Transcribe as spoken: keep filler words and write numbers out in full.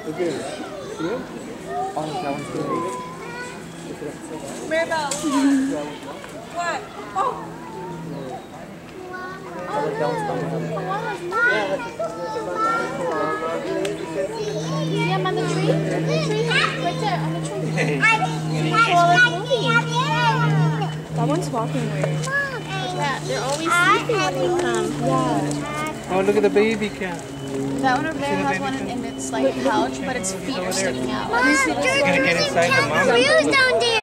Okay. Yeah? Oh, that one's good. Mirabelle. What? Oh! That one's coming up. See him on the tree? The tree? Right there, on the tree. Hey. That one's walking weird. Yeah, they're always sleeping when we come. Yeah. Oh, look at the baby cat. That one over there has one in its like pouch, but its feet are sticking out. It's gonna get inside the mom. Kangaroos down there.